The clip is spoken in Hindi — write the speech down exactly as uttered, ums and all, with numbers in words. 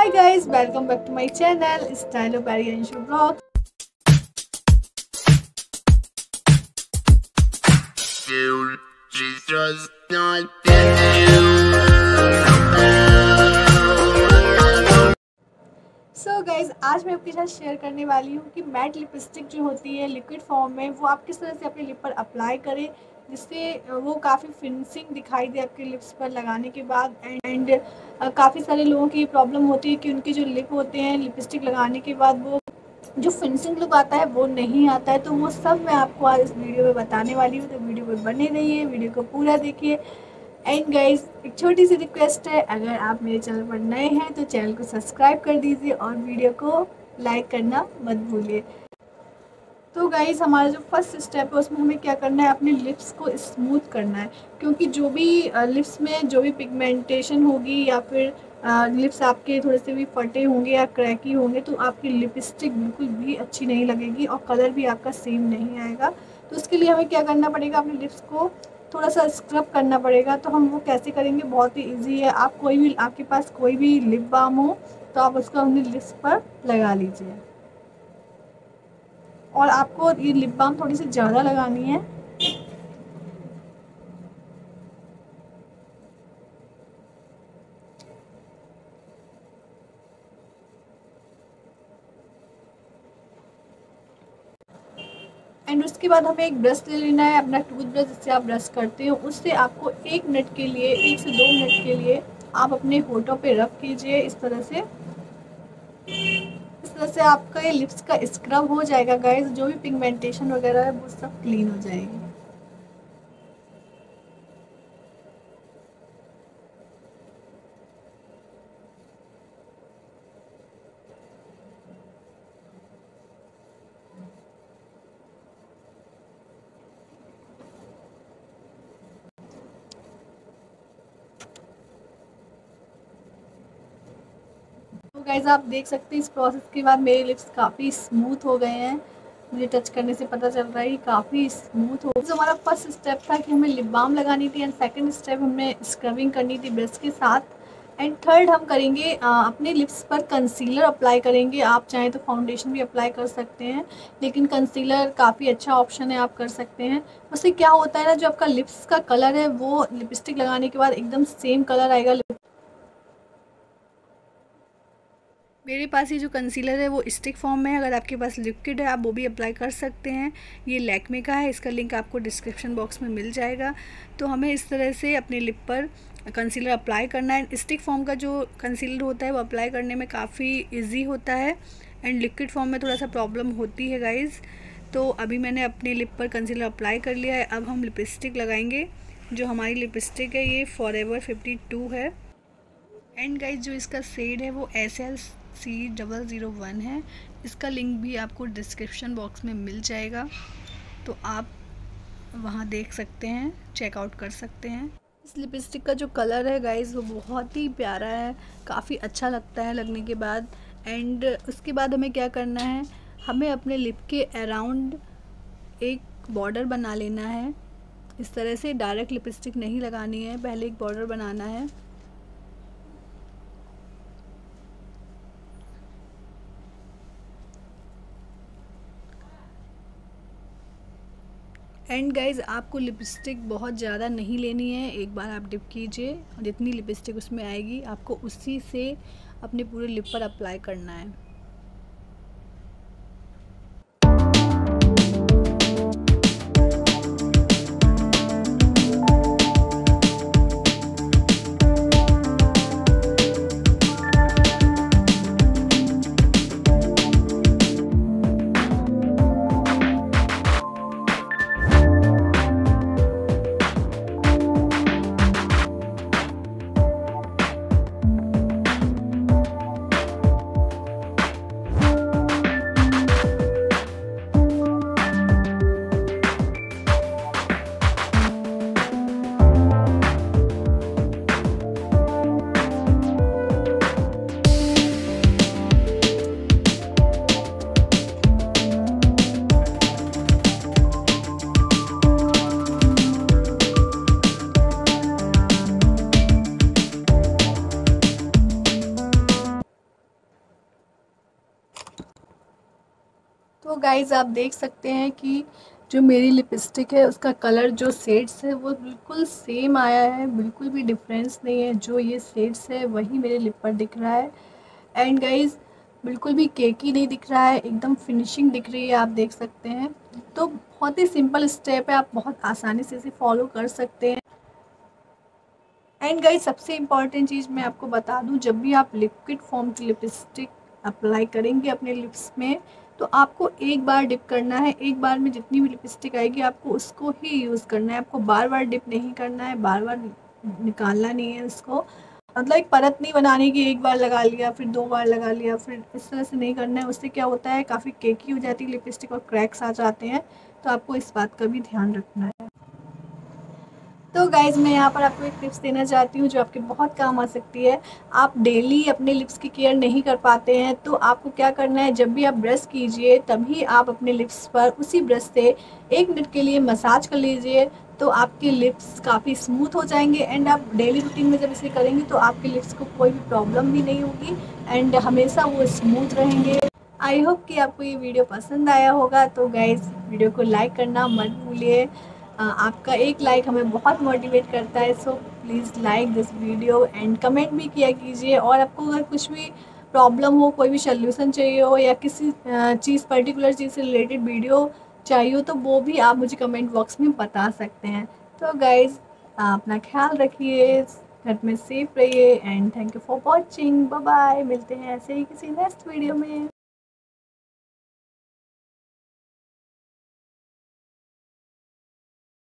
Hi guys, welcome back to my channel Style of Barry and Shoe Vlog. So guys आज मैं आपके साथ शेयर करने वाली हूँ कि मैट लिपस्टिक जो होती है लिक्विड फॉर्म में वो आप किस तरह से अपने लिप पर अप्लाई करें जिससे वो काफ़ी फिनिशिंग दिखाई दे आपके लिप्स पर लगाने के बाद। एंड काफ़ी सारे लोगों की प्रॉब्लम होती है कि उनके जो लिप होते हैं लिपस्टिक लगाने के बाद वो जो फिनिशिंग लुक आता है वो नहीं आता है। तो वो सब मैं आपको आज इस वीडियो में बताने वाली हूँ, तो वीडियो में बने रहिए, वीडियो को पूरा देखिए। एंड गाइज एक छोटी सी रिक्वेस्ट है, अगर आप मेरे चैनल पर नए हैं तो चैनल को सब्सक्राइब कर दीजिए और वीडियो को लाइक करना मत भूलिए। तो गाइज हमारा जो फर्स्ट स्टेप है उसमें हमें क्या करना है, अपने लिप्स को स्मूथ करना है, क्योंकि जो भी लिप्स में जो भी पिगमेंटेशन होगी या फिर लिप्स आपके थोड़े से भी फटे होंगे या क्रैकी होंगे तो आपकी लिपस्टिक बिल्कुल भी अच्छी नहीं लगेगी और कलर भी आपका सेम नहीं आएगा। तो उसके लिए हमें क्या करना पड़ेगा, अपने लिप्स को थोड़ा सा स्क्रब करना पड़ेगा। तो हम वो कैसे करेंगे, बहुत ही इजी है। आप कोई भी आपके पास कोई भी लिप बाम हो तो आप उसको अपने लिप्स पर लगा लीजिए और आपको ये लिप बाम थोड़ी सी ज़्यादा लगानी है। एंड उसके बाद हमें एक ब्रश ले लेना है, अपना टूथ ब्रश जिससे आप ब्रश करते हो, उससे आपको एक मिनट के लिए एक से दो मिनट के लिए आप अपने होठों पे रब कीजिए। इस तरह से इस तरह से आपका ये लिप्स का स्क्रब हो जाएगा गाइस। जो भी पिगमेंटेशन वगैरह है वो सब क्लीन हो जाएगी। तो गाइज आप देख सकते हैं इस प्रोसेस के बाद मेरे लिप्स काफ़ी स्मूथ हो गए हैं। मुझे टच करने से पता चल रहा है कि काफ़ी स्मूथ हो। जो हमारा फर्स्ट स्टेप था कि हमें लिप बाम लगानी थी, एंड सेकंड स्टेप हमें स्क्रबिंग करनी थी ब्रश के साथ, एंड थर्ड हम करेंगे आ, अपने लिप्स पर कंसीलर अप्लाई करेंगे। आप चाहें तो फाउंडेशन भी अप्लाई कर सकते हैं, लेकिन कंसीलर काफ़ी अच्छा ऑप्शन है, आप कर सकते हैं। उससे क्या होता है ना, जो आपका लिप्स का कलर है वो लिपस्टिक लगाने के बाद एकदम सेम कलर आएगा। मेरे पास ये जो कंसीलर है वो स्टिक फॉर्म में है, अगर आपके पास लिक्विड है आप वो भी अप्लाई कर सकते हैं। ये लैक्मे का है, इसका लिंक आपको डिस्क्रिप्शन बॉक्स में मिल जाएगा। तो हमें इस तरह से अपने लिप पर कंसीलर अप्लाई करना है। स्टिक फॉर्म का जो कंसीलर होता है वो अप्लाई करने में काफ़ी ईजी होता है, एंड लिक्विड फॉर्म में थोड़ा सा प्रॉब्लम होती है गाइज़। तो अभी मैंने अपने लिप पर कंसीलर अप्लाई कर लिया है। अब हम लिपस्टिक लगाएंगे। जो हमारी लिपस्टिक है ये फॉरएवर फिफ्टी टू है, एंड गाइज जो इसका शेड है वो S L C double zero one है। इसका लिंक भी आपको डिस्क्रिप्शन बॉक्स में मिल जाएगा, तो आप वहाँ देख सकते हैं, चेकआउट कर सकते हैं। इस लिपस्टिक का जो कलर है गाइज वो बहुत ही प्यारा है, काफ़ी अच्छा लगता है लगने के बाद। एंड उसके बाद हमें क्या करना है, हमें अपने लिप के अराउंड एक बॉर्डर बना लेना है। इस तरह से डायरेक्ट लिपस्टिक नहीं लगानी है, पहले एक बॉर्डर बनाना है। एंड गाइज़ आपको लिपस्टिक बहुत ज़्यादा नहीं लेनी है, एक बार आप डिप कीजिए और जितनी लिपस्टिक उसमें आएगी आपको उसी से अपने पूरे लिप पर अप्लाई करना है। तो गाइज़ आप देख सकते हैं कि जो मेरी लिपस्टिक है उसका कलर जो शेड्स है वो बिल्कुल सेम आया है, बिल्कुल भी डिफरेंस नहीं है। जो ये शेड्स है वही मेरे लिप पर दिख रहा है। एंड गाइज़ बिल्कुल भी केकी नहीं दिख रहा है, एकदम फिनिशिंग दिख रही है, आप देख सकते हैं। तो बहुत ही सिंपल स्टेप है, आप बहुत आसानी से इसे फॉलो कर सकते हैं। एंड गाइस सबसे इम्पॉर्टेंट चीज़ मैं आपको बता दूं, जब भी आप लिक्विड फॉर्म की लिपस्टिक अप्लाई करेंगे अपने लिप्स में, तो आपको एक बार डिप करना है। एक बार में जितनी भी लिपस्टिक आएगी आपको उसको ही यूज़ करना है, आपको बार बार डिप नहीं करना है, बार बार निकालना नहीं है इसको। मतलब एक परत नहीं बनाने की, एक बार लगा लिया फिर दो बार लगा लिया, फिर इस तरह से नहीं करना है। उससे क्या होता है, काफ़ी केकी हो जाती है लिपस्टिक और क्रैक्स आ जाते हैं। तो आपको इस बात का भी ध्यान रखना है। तो गाइज़ मैं यहाँ पर आपको एक टिप्स देना चाहती हूँ जो आपके बहुत काम आ सकती है। आप डेली अपने लिप्स की केयर नहीं कर पाते हैं, तो आपको क्या करना है, जब भी आप ब्रश कीजिए तभी आप अपने लिप्स पर उसी ब्रश से एक मिनट के लिए मसाज कर लीजिए। तो आपके लिप्स काफ़ी स्मूथ हो जाएंगे। एंड आप डेली रूटीन में जब इसे करेंगे तो आपके लिप्स को कोई भी प्रॉब्लम भी नहीं होगी एंड हमेशा वो स्मूथ रहेंगे। आई होप कि आपको ये वीडियो पसंद आया होगा। तो गाइज़ वीडियो को लाइक करना मत भूलिए, आपका एक लाइक हमें बहुत मोटिवेट करता है। So please like this video and comment भी किया कीजिए। और आपको अगर कुछ भी प्रॉब्लम हो, कोई भी सोल्यूशन चाहिए हो या किसी चीज़ पर्टिकुलर चीज़ से रिलेटेड वीडियो चाहिए हो, तो वो भी आप मुझे कमेंट बॉक्स में बता सकते हैं। तो गाइज़ अपना ख्याल रखिए, घर में सेफ रहिए and thank you for watching. Bye bye, मिलते हैं ऐसे ही किसी नेक्स्ट वीडियो में।